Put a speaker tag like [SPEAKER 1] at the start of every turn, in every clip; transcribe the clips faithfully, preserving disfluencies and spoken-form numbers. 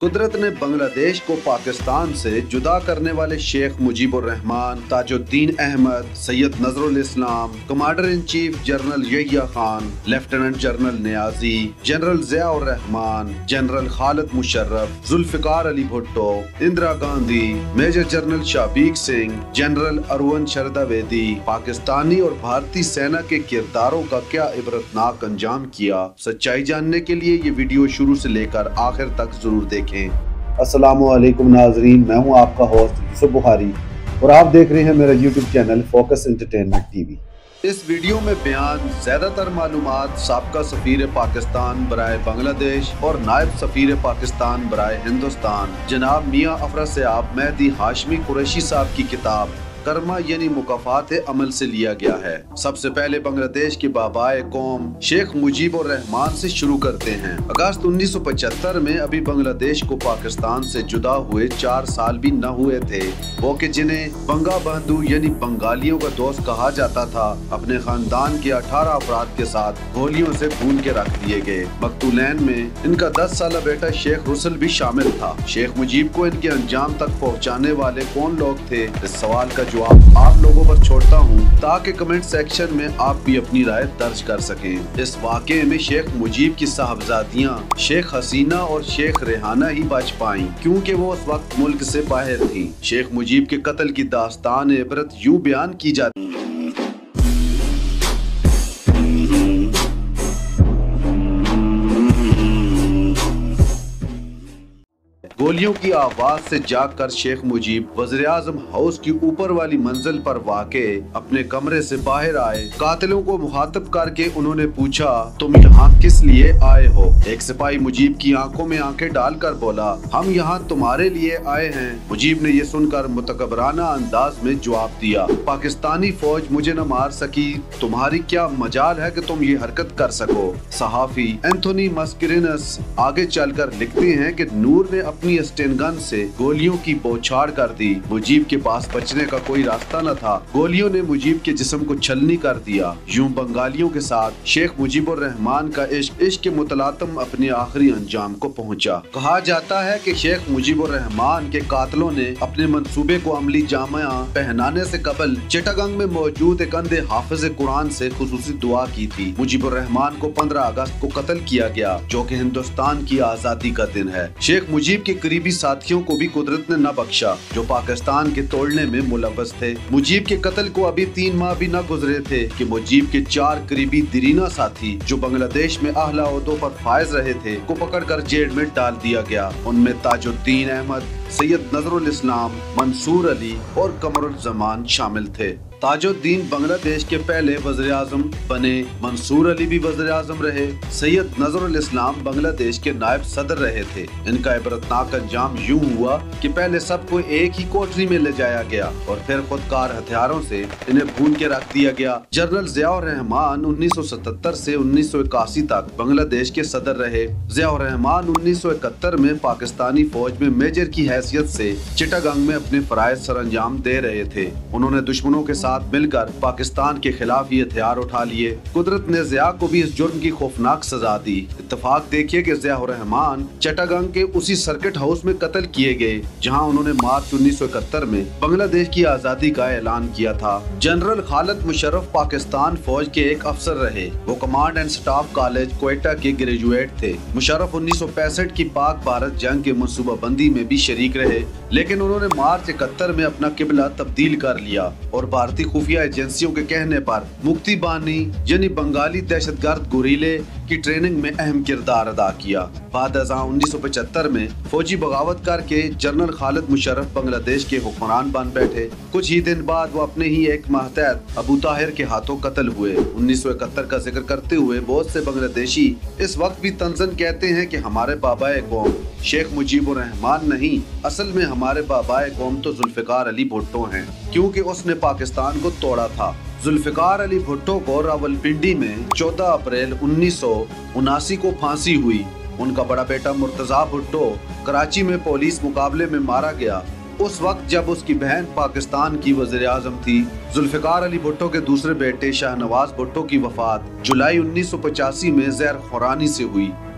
[SPEAKER 1] कुदरत ने बांग्लादेश को पाकिस्तान से जुदा करने वाले Sheikh Mujibur Rahman, Tajuddin Ahmad, Syed Nazrul Islam, commander in chief general Yahya Khan, lieutenant general Niazi, general Ziaur Rahman, general Khalid Musharraf, Zulfikar Ali Bhutto, Indira Gandhi, major general Shabeg Singh, general अरवन शरदावेदी, पाकिस्तानी और भारतीय सेना के किरदारों का क्या इबरतनाक अंजाम किया। सच्चाई जानने के लिए ये वीडियो शुरू से लेकर आखिर तक जरूर देखें। अस्सलामुअलैकुम नाजरीन, मैं हूं आपका होस्ट यूसुफ बुखारी और आप देख रहे हैं मेरा YouTube channel focus entertainment TV. इस वीडियो में बयान ज्यादातर मालूमात साबका सफीर पाकिस्तान बराए बांग्लादेश और नायब सफीर पाकिस्तान बराए हिंदुस्तान जनाब मियां अफरा सयाब मेहदी हाशमी कुरैशी साहब की किताब कर्मा यानी मुकाफात अमल से लिया गया है। सबसे पहले बांग्लादेश के बाबाए कौम शेख मुजीबुर रहमान से शुरू करते हैं। अगस्त उन्नीस सौ पचहत्तर में अभी बांग्लादेश को पाकिस्तान से जुदा हुए चार साल भी न हुए थे। वो कि जिन्हें बंगा बंधु यानी बंगालियों का दोस्त कहा जाता था, अपने खानदान के अठारह अफराद के साथ गोलियों से भून के रख दिए गए। मकतूलैन में इनका दस साल बेटा शेख रुसल भी शामिल था। शेख मुजीब को इनके अंजाम तक पहुँचाने वाले कौन लोग थे, इस सवाल का जवाब आप लोगों पर छोड़ता हूं ताकि कमेंट सेक्शन में आप भी अपनी राय दर्ज कर सकें। इस वाक़े में शेख मुजीब की साहबजादियां शेख हसीना और शेख रेहाना ही बच पाईं, क्योंकि वो उस वक्त मुल्क से बाहर थीं। शेख मुजीब के कत्ल की दास्तान इबरत यूं बयान की जाती है। गोलियों की आवाज से जागकर शेख मुजीब वज़ीर आज़म हाउस की ऊपर वाली मंजिल पर वाक़े अपने कमरे से बाहर आए। कातिलों को मुखातब करके उन्होंने पूछा, तुम यहाँ किस लिए आए हो? एक सिपाही मुजीब की आंखों में आंखें डालकर बोला, हम यहाँ तुम्हारे लिए आए हैं। मुजीब ने ये सुनकर मुतकब्बराना अंदाज में जवाब दिया, पाकिस्तानी फौज मुझे न मार सकी, तुम्हारी क्या मजाल है कि तुम ये हरकत कर सको। सहाफी एंथोनी मस्करिनस आगे चलकर लिखते हैं कि नूर ने अपनी स्टेन गन से गोलियों की बौछार कर दी। मुजीब के पास बचने का कोई रास्ता न था। गोलियों ने मुजीब के जिस्म को छलनी कर दिया। यूं बंगालियों के साथ शेख मुजीबुर रहमान का इश्क इश्क के मुतलातम अपने आखिरी अंजाम को पहुंचा। कहा जाता है कि शेख मुजीबुर रहमान के कातलों ने अपने मंसूबे को अमली जामा पहनाने से कबल चिटागंग में मौजूद एक अंधे हाफिज कुरान से खुसूसी दुआ की थी। मुजीबुर रहमान को पंद्रह अगस्त को कत्ल किया गया, जो कि हिंदुस्तान की आजादी का दिन है। शेख मुजीब के करीबी साथियों को भी कुदरत ने न बख्शा, जो पाकिस्तान के तोड़ने में मुलव्वस थे। मुजीब के कत्ल को अभी तीन माह भी न गुजरे थे कि मुजीब के चार करीबी दरीना साथी जो बांग्लादेश में आला ओहदों पर फायज रहे थे को पकड़कर जेल में डाल दिया गया। उनमें ताजुद्दीन अहमद, सैयद नजरुल इस्लाम, मंसूर अली और कमरुज़्ज़मान शामिल थे। ताजुद्दीन बांग्लादेश के पहले वज़ीर आज़म बने। मंसूर अली भी वज़ीर आज़म रहे। सैयद नजरुल इस्लाम बांग्लादेश के नायब सदर रहे थे। इनका इबरतनाक अंजाम यूं हुआ कि पहले सबको एक ही कोठरी में ले जाया गया और फिर खुदकार हथियारों से इन्हें भून के रख दिया गया। जनरल ज़ियाउर रहमान उन्नीस सौ सतहत्तर से उन्नीस सौ इक्यासी तक बांग्लादेश के सदर रहे। ज़ियाउर रहमान उन्नीस सौ इकहत्तर में पाकिस्तानी फौज में मेजर की हैसियत से चिटागंग में अपने फराइज सरअंजाम दे रहे थे। उन्होंने दुश्मनों के साथ मिलकर पाकिस्तान के खिलाफ ये हथियार उठा लिए। कुदरत ने ज़िया को भी इस जुर्म की खौफनाक सजा दी। इत्तेफाक देखिए कि ज़ियाउर रहमान चिटागंग के उसी सर्किट हाउस में कत्ल किए गए जहां उन्होंने मार्च उन्नीस सौ इकहत्तर में बांग्लादेश की आजादी का ऐलान किया था। जनरल खालिद मुशर्रफ पाकिस्तान फौज के एक अफसर रहे। वो command and staff college Quetta के ग्रेजुएट थे। मुशर्रफ उन्नीस सौ पैंसठ की पाक भारत जंग के मनसूबाबंदी में भी शरीक रहे, लेकिन उन्होंने मार्च इकहत्तर में अपना किबला तब्दील कर लिया और भारतीय खुफिया एजेंसियों के कहने पर मुक्ति बानी यानी बंगाली दहशतगर्द गुरीले की ट्रेनिंग में अहम किरदार अदा किया। बाद उन्नीस सौ पचहत्तर में फौजी बगावत करके जनरल खालिद मुशर्रफ बांग्लादेश के हुक्मरान बन बैठे। कुछ ही दिन बाद वो अपने ही एक मातहत अबू ताहिर के हाथों कत्ल हुए। उन्नीस सौ इकहत्तर का जिक्र करते हुए बहुत से बांग्लादेशी इस वक्त भी तंजन कहते हैं कि हमारे बाबाए कौम शेख मुजीबुर रहमान नहीं, असल में हमारे बाबाए कौम तो जुल्फिकार अली भुट्टो हैं, क्योंकि उसने पाकिस्तान को तोड़ा था। जुल्फिकार अली भुट्टो को रावलपिंडी में चौदह अप्रैल उन्नीस सौ उनासी को फांसी हुई। उनका बड़ा बेटा मुर्तजा भुट्टो कराची में पुलिस मुकाबले में मारा गया। उस वक्त जब उसकी बहन पाकिस्तान की वज़ीर आज़म थी। जुल्फिकार अली भुट्टो के दूसरे बेटे शाहनवाज भुट्टो की वफात जुलाई उन्नीस सौ पचासी में जहर खुरानी से हुई।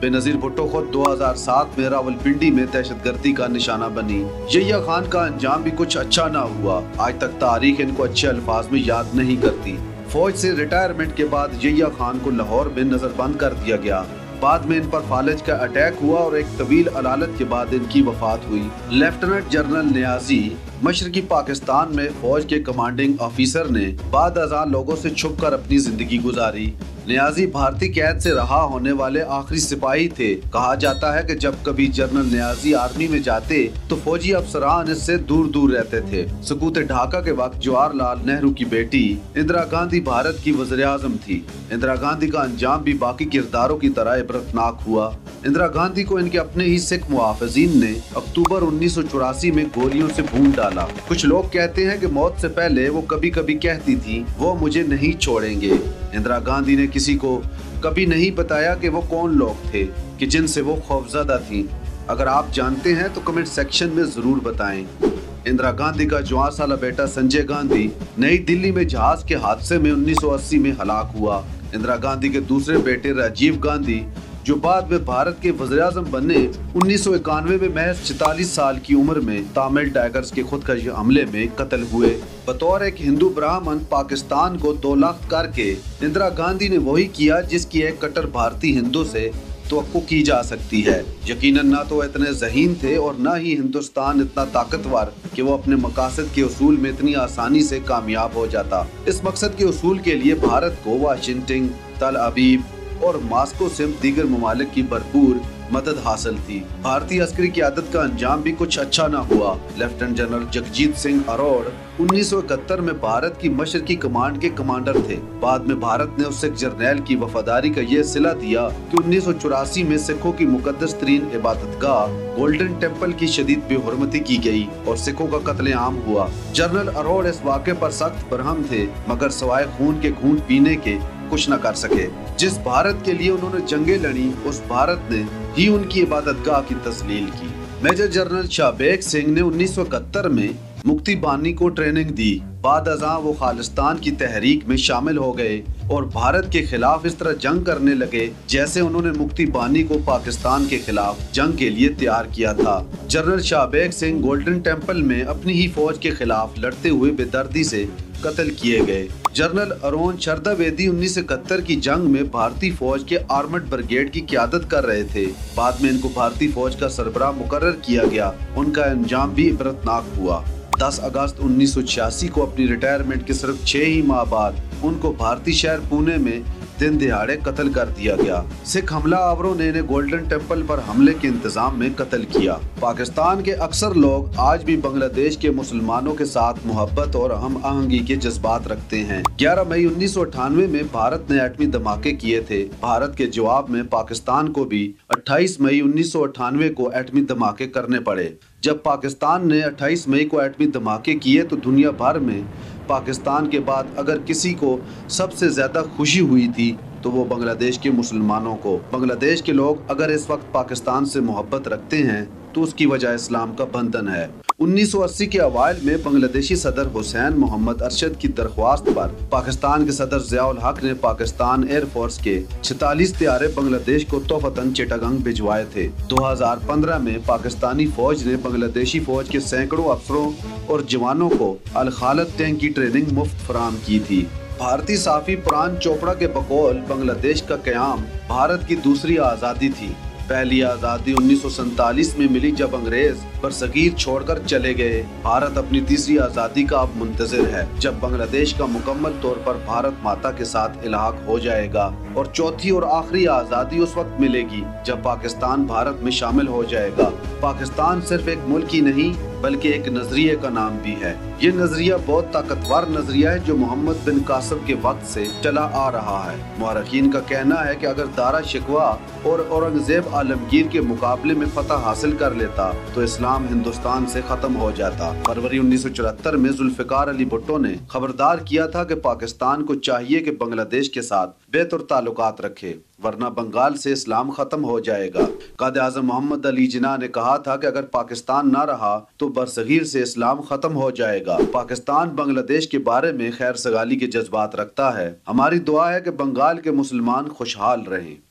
[SPEAKER 1] बेनजीर भुट्टो खुद दो हजार सात में रावलपिंडी में दहशतगर्दी का निशाना बनी। यहिया खान का अंजाम भी कुछ अच्छा ना हुआ। आज तक तारीख इनको अच्छे अल्फाज में याद नहीं करती। फौज से रिटायरमेंट के बाद यहिया खान को लाहौर में नजरबंद कर दिया गया। बाद में इन पर फालज का अटैक हुआ और एक तवील अदालत के बाद इनकी वफात हुई। लेफ्टिनेंट जनरल नियाजी मशरकी पाकिस्तान में फौज के कमांडिंग ऑफिसर ने बाद अज़ां लोगों से छुप कर अपनी जिंदगी गुजारी। नियाजी भारतीय कैद से रहा होने वाले आखिरी सिपाही थे। कहा जाता है कि जब कभी जनरल नियाजी आर्मी में जाते तो फौजी अफसरान इससे दूर दूर रहते थे। सकूत ढाका के वक्त जवाहरलाल नेहरू की बेटी इंदिरा गांधी भारत की वज़ीर आज़म थी। इंदिरा गांधी का अंजाम भी बाकी किरदारों की तरह इबरतनाक हुआ। इंदिरा गांधी को इनके अपने ही सिख मुहाफिजीन ने अक्टूबर उन्नीस सौ चौरासी में गोलियों से भून डाला। कुछ लोग कहते हैं कि मौत से पहले वो कभी कभी कहती थी, वो मुझे नहीं छोड़ेंगे। इंदिरा गांधी ने किसी को कभी नहीं बताया कि वो कौन लोग थे कि जिनसे वो खौफजदा थी। अगर आप जानते हैं तो कमेंट सेक्शन में जरूर बताएं। इंदिरा गांधी का चौदह साल बेटा संजय गांधी नई दिल्ली में जहाज के हादसे में उन्नीस सौ अस्सी में हलाक हुआ। इंदिरा गांधी के दूसरे बेटे राजीव गांधी जो बाद में भारत के वज़ीर आज़म बने, उन्नीस सौ इक्यानवे में महज चौतालीस साल की उम्र में तामिल टाइगर्स के खुदकशी हमले में कत्ल हुए। बतौर एक हिंदू ब्राह्मण पाकिस्तान को दो लाख करके इंदिरा गांधी ने वही किया जिसकी एक कट्टर भारतीय हिंदू से तवक्को की जा सकती है। यकीनन ना तो इतने ज़हीन थे और ना ही हिंदुस्तान इतना ताकतवर कि वो अपने मकासद के उसूल में इतनी आसानी से कामयाब हो जाता। इस मकसद के उसूल के लिए भारत को वाशिंगटन, तल अबीब और मास्को से दीगर ममालिक की भरपूर मदद हासिल थी। भारतीय अस्करी क़यादत का अंजाम भी कुछ अच्छा न हुआ। लेफ्टिनेंट जनरल जगजीत सिंह अरोड़ उन्नीस सौ इकहत्तर में भारत की मशरकी कमांड के कमांडर थे। बाद में भारत ने उस सिख जर्नैल की वफादारी का ये सिला दिया कि उन्नीस सौ चौरासी में सिखों की मुकद्दस तरीन इबादतगाह गोल्डन टेम्पल की शदीद बेहुरमती की गई और सिखों का कत्लेआम हुआ। जनरल अरोड़ इस वाक़े पर सख्त बरहम थे, मगर सवाए खून के घूंट पीने के कुछ न कर सके। जिस भारत के लिए उन्होंने जंगें लड़ी, उस भारत ने ही उनकी इबादतगाह की तस्लील की। मेजर जनरल शाहबेग सिंह ने उन्नीस सौ इकहत्तर में मुक्ति बानी को ट्रेनिंग दी। बाद अज़ां वो खालिस्तान की तहरीक में शामिल हो गए और भारत के खिलाफ इस तरह जंग करने लगे जैसे उन्होंने मुक्ति बानी को पाकिस्तान के खिलाफ जंग के लिए तैयार किया था। General Shabeg Singh Golden Temple में अपनी ही फौज के खिलाफ लड़ते हुए बेदर्दी से कत्ल किए गए। जनरल अरोन शरदा वेदी उन्नीस सौ इकहत्तर की जंग में भारतीय फौज के आर्मर्ड ब्रिगेड की क़यादत कर रहे थे। बाद में इनको भारतीय फौज का सरबराह मुकर्रर किया गया। उनका अंजाम भी इबरतनाक हुआ। दस अगस्त उन्नीस सौ छियासी को अपनी रिटायरमेंट के सिर्फ छह ही माह बाद उनको भारतीय शहर पुणे में दिन दिहाड़े कत्ल कर दिया गया। सिख हमला आवरों ने इन्हें गोल्डन टेम्पल पर हमले के इंतजाम में कत्ल किया। पाकिस्तान के अक्सर लोग आज भी बांग्लादेश के मुसलमानों के साथ मोहब्बत और हम आहंगी के जज्बात रखते हैं। ग्यारह मई उन्नीस सौ अट्ठानवे में भारत ने एटमी धमाके किए थे। भारत के जवाब में पाकिस्तान को भी अट्ठाईस मई उन्नीस सौ अट्ठानवे को एटमी धमाके करने पड़े। जब पाकिस्तान ने अट्ठाईस मई को एटमी धमाके किए तो दुनिया भर में पाकिस्तान के बाद अगर किसी को सबसे ज्यादा खुशी हुई थी तो वो बांग्लादेश के मुसलमानों को। बांग्लादेश के लोग अगर इस वक्त पाकिस्तान से मोहब्बत रखते हैं तो उसकी वजह इस्लाम का बंधन है। उन्नीस सौ अस्सी के अवाइल में बांग्लादेशी सदर हुसैन मोहम्मद अरशद की दरख्वास्त पर पाकिस्तान के सदर ज़ियाउल हक ने पाकिस्तान एयरफोर्स के छियालीस तैयारे बांग्लादेश को तोहफतन चिटागंग भिजवाए थे। दो हज़ार पंद्रह में पाकिस्तानी फौज ने बांग्लादेशी फौज के सैकड़ों अफसरों और जवानों को अल खालिद टैंक की ट्रेनिंग मुफ्त फराहम की थी। भारतीय साफी प्राण चोपड़ा के बकौल बांग्लादेश का क़याम भारत की दूसरी आज़ादी थी। पहली आज़ादी उन्नीस सौ सैंतालीस में मिली जब अंग्रेज बरसगीर छोड़कर चले गए। भारत अपनी तीसरी आज़ादी का अब मुंतज़िर है जब बांग्लादेश का मुकम्मल तौर पर भारत माता के साथ इलाहाक हो जाएगा। और चौथी और आखिरी आज़ादी उस वक्त मिलेगी जब पाकिस्तान भारत में शामिल हो जाएगा। पाकिस्तान सिर्फ एक मुल्क ही नहीं बल्कि एक नजरिए का नाम भी है। ये नजरिया बहुत ताकतवर नजरिया है जो मोहम्मद बिन कासिम के वक्त से चला आ रहा है। मुअर्रिखीन का कहना है कि अगर दारा शिकवा और औरंगजेब आलमगीर के मुकाबले में फतह हासिल कर लेता तो इस्लाम हिंदुस्तान से खत्म हो जाता। फरवरी उन्नीस सौ चौहत्तर में जुल्फ़िकार अली भुट्टो ने खबरदार किया था कि पाकिस्तान को चाहिए कि बांग्लादेश के साथ बेहतर ताल्लुकात रखे वरना बंगाल से इस्लाम खत्म हो जाएगा। कायद आज़म मोहम्मद अली जिन्ना ने कहा था कि अगर पाकिस्तान ना रहा तो बरसगीर से इस्लाम खत्म हो जाएगा। पाकिस्तान बांग्लादेश के बारे में खैर सगाली के जज्बात रखता है। हमारी दुआ है कि बंगाल के मुसलमान खुशहाल रहें।